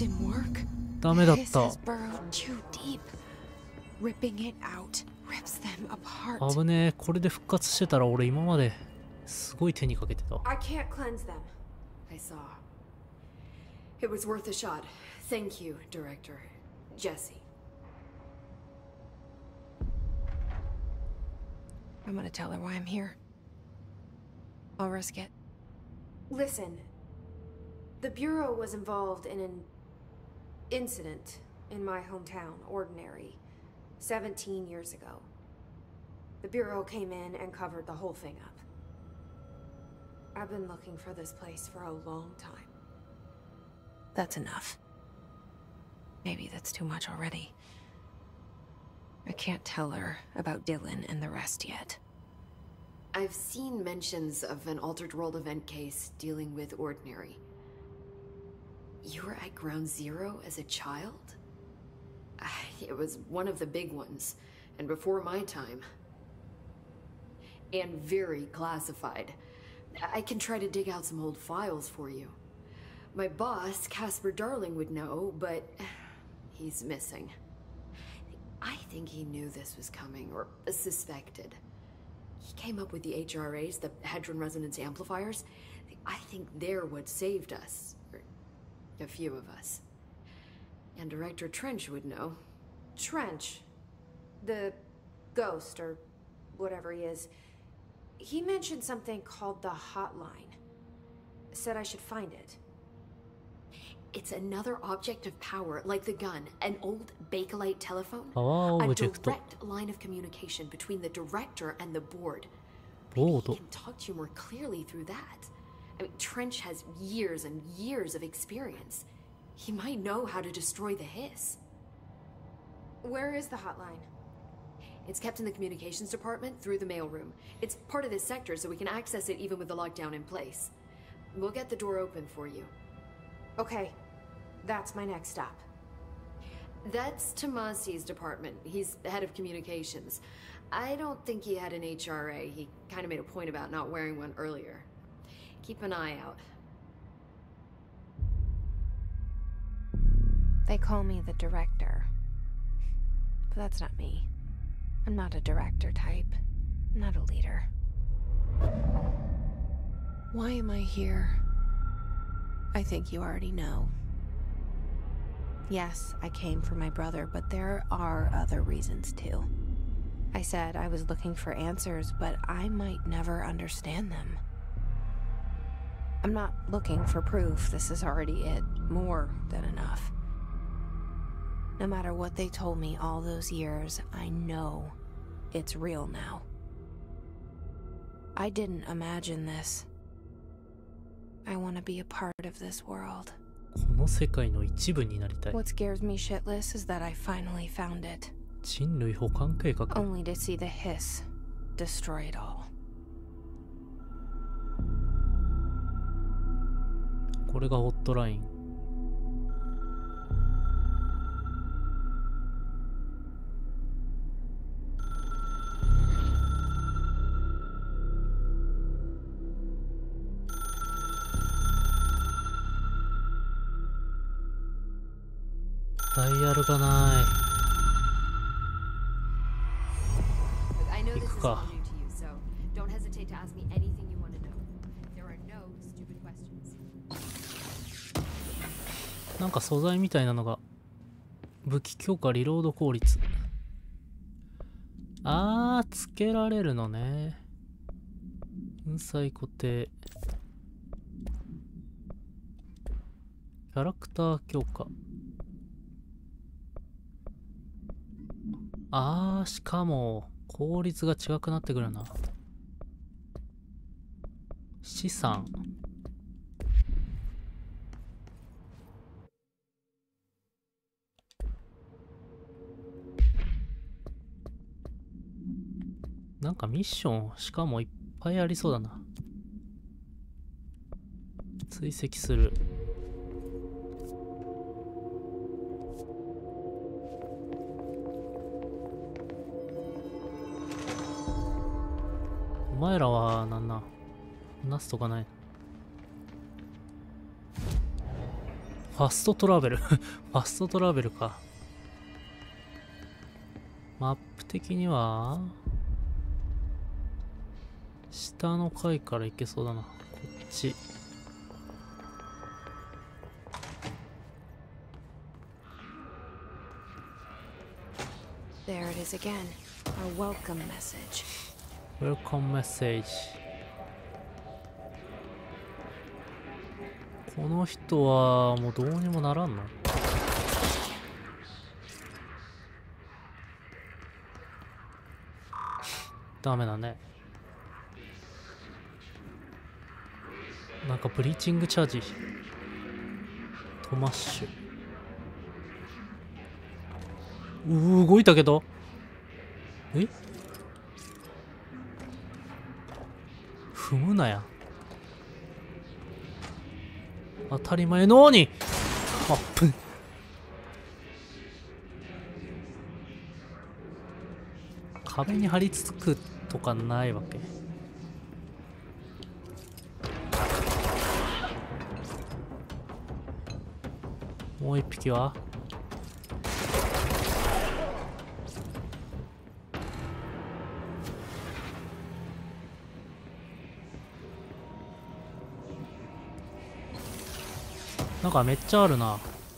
ダメだった。危ねえ。これで復活してたら俺今まですごい手にかけてた。 It was worth a shot. Thank you, Director Jesse. I'm gonna tell her why I'm here. I'll risk it. Listen, the Bureau was involved in an incident in my hometown, Ordinary, 17 years ago. The Bureau came in and covered the whole thing up. I've been looking for this place for a long time. That's enough. Maybe that's too much already. I can't tell her about Dylan and the rest yet. I've seen mentions of an Altered World event case dealing with Ordinary. You were at Ground Zero as a child? It was one of the big ones, and before my time. And very classified. I can try to dig out some old files for you. My boss, Casper Darling, would know, but he's missing. I think he knew this was coming, or suspected. He came up with the HRAs, the Hadron Resonance Amplifiers. I think they're what saved us. Or a few of us. And Director Trench would know. Trench? The ghost, or whatever he is. He mentioned something called the Hotline. Said I should find it. It's another object of power, like the gun, an old Bakelite telephone. A direct line of communication between the director and the board. Maybe he can talk to you more clearly through that. I mean, Trench has years and years of experience. He might know how to destroy the Hiss. Where is the hotline? It's kept in the communications department through the mailroom. It's part of this sector, so we can access it even with the lockdown in place. We'll get the door open for you. Okay, that's my next stop. That's Tomasi's department. He's the head of communications. I don't think he had an HRA. He kind of made a point about not wearing one earlier. Keep an eye out. They call me the director. But that's not me. I'm not a director type. I'm not a leader. Why am I here? I think you already know. Yes, I came for my brother, but there are other reasons too. I said I was looking for answers, but I might never understand them. I'm not looking for proof. This is already it. More than enough. No matter what they told me all those years, I know it's real now. I didn't imagine this. I want to be a part of this world. この世界の一部になりたい。 What scares me shitless is that I finally found it. 人類補完計画。 Only to see the Hiss destroy it all. これがホットライン。ダイヤルがない。行くか。なんか素材みたいなのが。武器強化リロード効率。つけられるのね。粉砕固定。キャラクター強化。しかも効率が違くなってくるな。資産。なんかミッションしかもいっぱいありそうだな。追跡する。お前らはなんな話すとかない。 ファストトラベルファストトラベルか。マップ的には下の階から行けそうだな。こっち。 There it is again. Our welcome message. Welcome message。この人はもうどうにもならんの？ダメだね。なんかブリーチングチャージ。トマッシュ。動いたけど。え？踏むなや。当たり前のように。あっぷん。壁に張り付くとかないわけ。もう一匹は？なんかめっちゃあるな。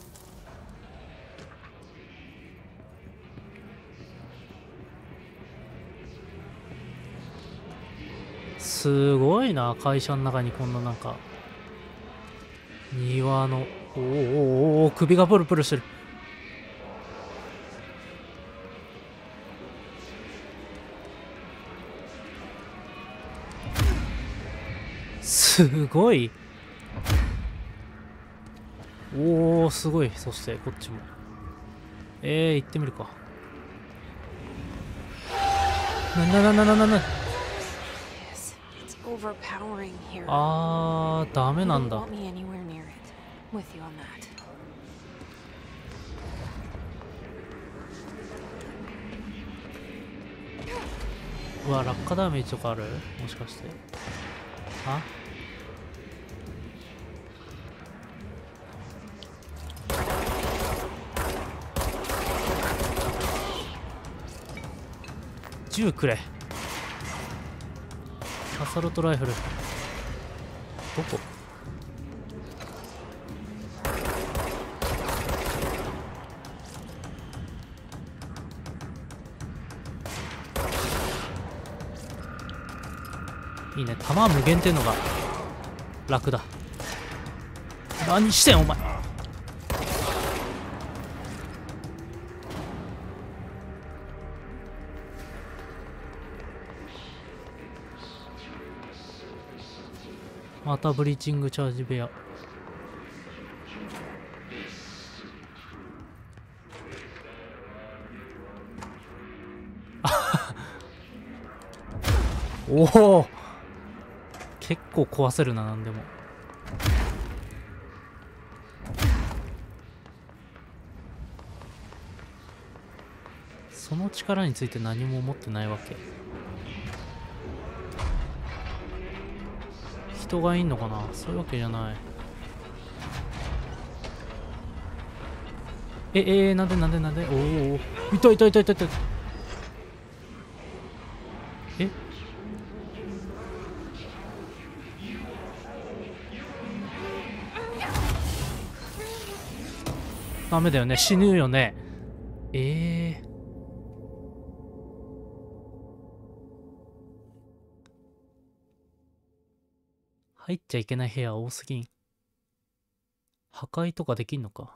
すごいな、会社の中にこんななんか庭の、おーおーおー、首がプルプルしてる。すごい。おお、すごい。そしてこっちも行ってみるか。あー、ダメなんだ。うわ、落下ダメージとかある？もしかして。あ？銃くれ。アサルトライフル。どこ？いいね。弾無限っていうのが楽だ。何してんお前。またブリーチングチャージ部屋。おお、結構壊せるな。なんでもその力について何も思ってないわけ。人がいんのかな？そういうわけじゃない。なんでおお、いた。ダメだよね。死ぬよね。入っちゃいけない部屋多すぎん。破壊とかできんのか。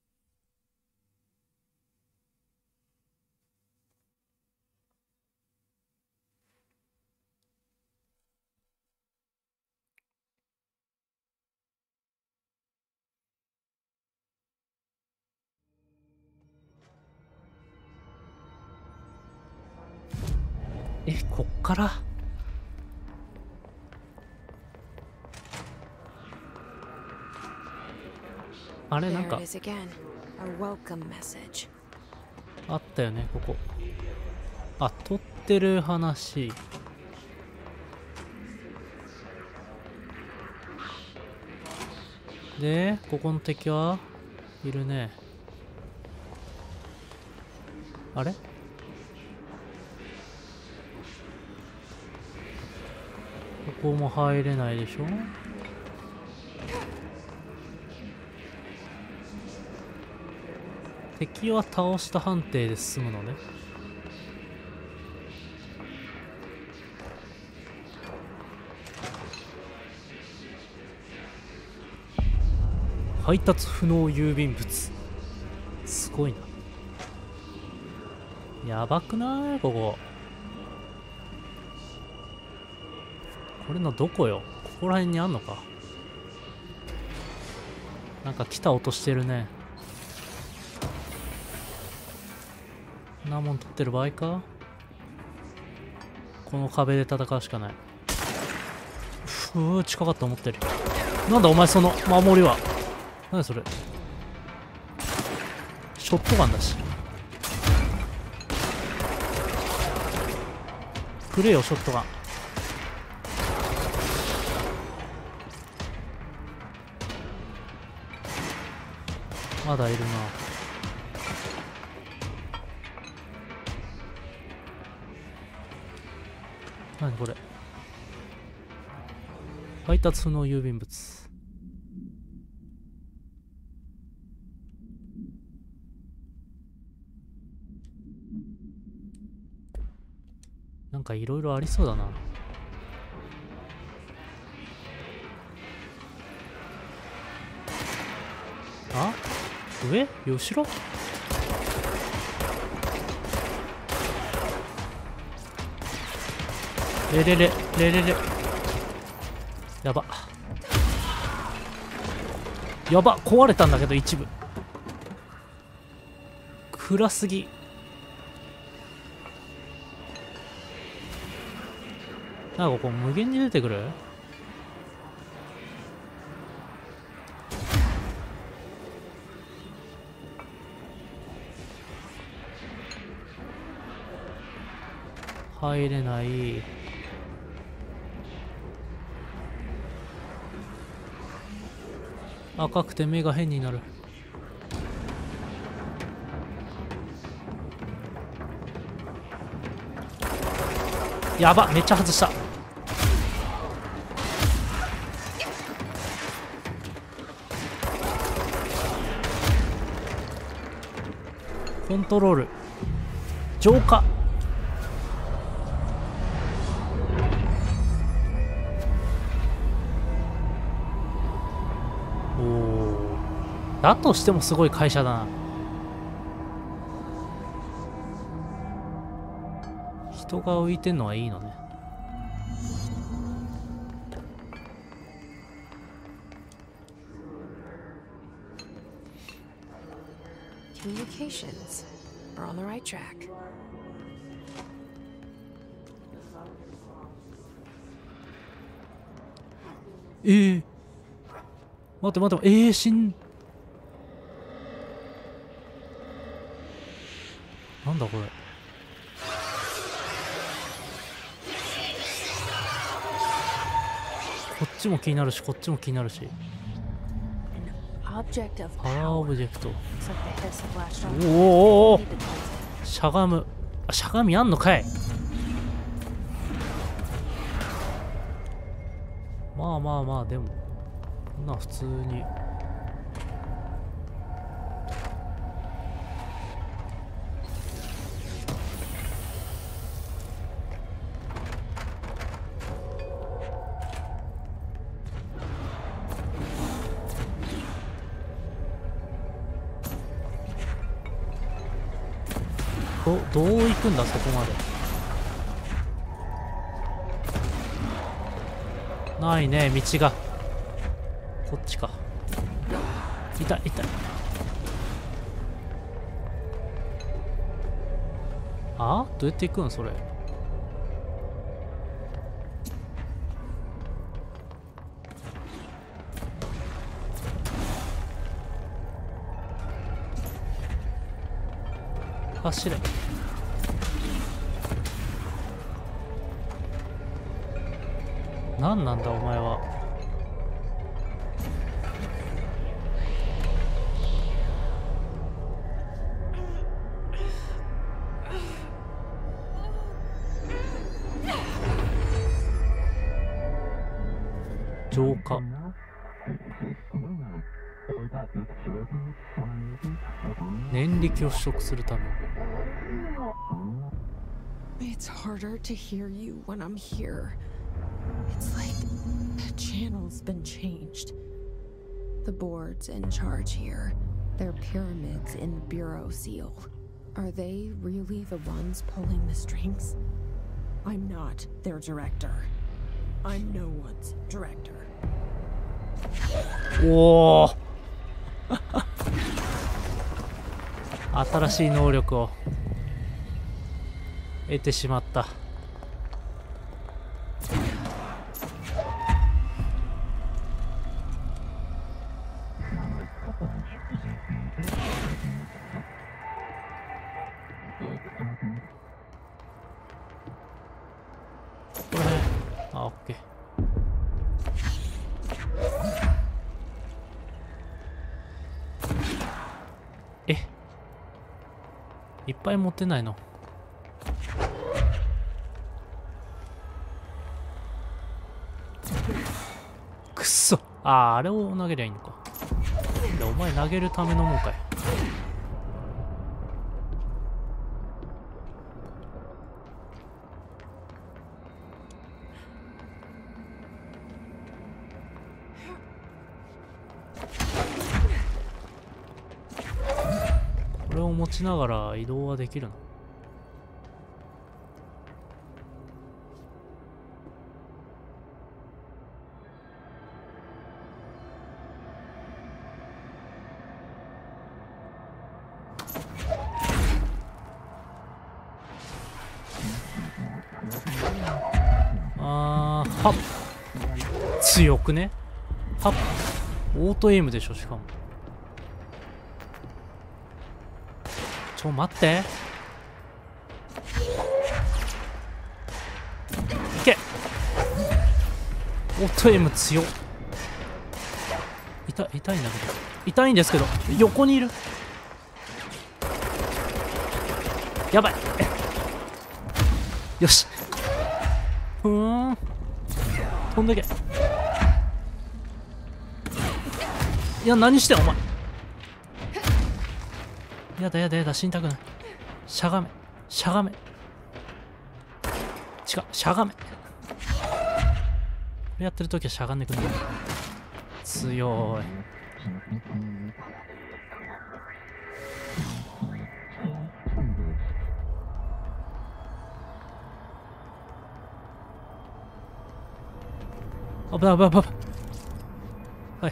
こっからあれなんかあったよね、ここ。あ、撮ってる話。で、ここの敵はいるね。あれ？ここも入れないでしょ。敵は倒した判定で進むのね。配達不能郵便物。すごいな。やばくない？ここ。これのどこよ？ここら辺にあんのか。なんか来た音してるね。なもん取ってる場合か。この壁で戦うしかない。近かった思ってる。なんだお前その守りは。何それ。ショットガンだし。くれよショットガン。まだいるな。何これ。配達不能郵便物。なんかいろいろありそうだな。あ？上？後ろ？レレレレレレ。やば。やば、壊れたんだけど一部。暗すぎ。なんかここ無限に出てくる？入れない。赤くて目が変になる。やば、めっちゃ外した。コントロール浄化。おお、だとしてもすごい会社だな。人が浮いてんのはいいのね。 Communications. We're on the right track. 待って待って、なんだこれ。こっちも気になるし、こっちも気になるし。 Object of パワーオ power. ブジェクト。 Looks like the hiss of latched on. おお、 Need to cleanse it. しゃがむ。あ、しゃがみあんのかい。まあまあまあ、でもこんな普通に。どう行くんだそこまで。ないね道が。こっちか。痛い痛い。あ、どうやって行くんそれ。走れ。何なんだお前は。 浄化。念力を取得するため。 It's harder to hear you when I'm here. It's like the channel's been changed. The board's in charge here. They're pyramids in Bureau Seal. Are they really the ones pulling the strings? I'm not their director. I'm no one's director. おお新しい能力を得てしまった。これあ、オッケー。いっぱい持ってないの。くっそ。あれを投げりゃいいのか。で、お前投げるためのもんかい。これを持ちながら移動はできるの？はっ、強くね。はっ、オートエイムでしょ。しかも待って、いけ。オートエイム強っ。痛いんだけど、痛いんですけど、横にいる。やばい。よし。飛んでけ。いや、何してんお前。やだやだやだ、死にたくない。しゃがめしゃがめ。違う、しゃがめ。これやってるときはしゃがんでくんだ。強い。危ない危ない危ない。はい。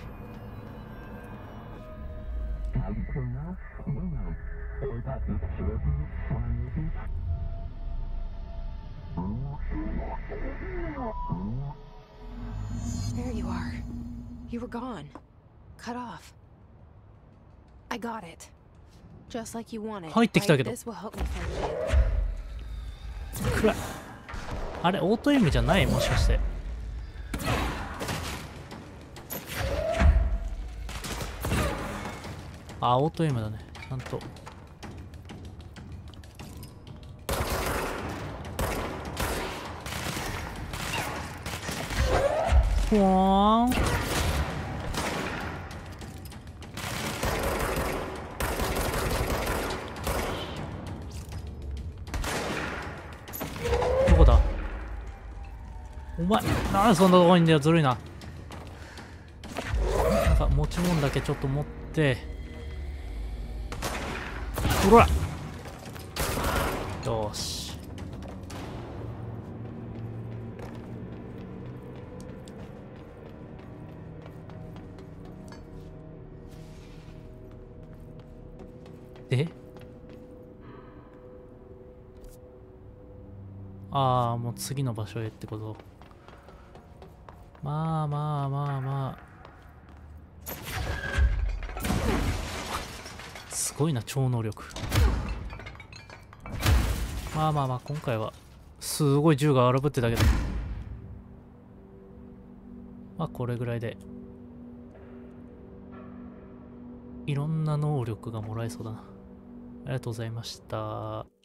There you are. You were gone. Cut off. I got it. Just like you wanted. 入ってきたけど。 This will help me find you. 暗い。あれ、オートエイムじゃない？もしかして。あ、オートエイムだね。ちゃんと。ほわーん。どこだ？お前、なんでそんなとこにいんだよ。ずるいな。なんか持ち物だけちょっと持って。ほら。よし。で、ああ、もう次の場所へってこと。まあまあまあまあ。すごいな、超能力。まあまあまあ、今回はすごい銃が荒ぶってたけど、まあこれぐらいでいろんな能力がもらえそうだな。ありがとうございました。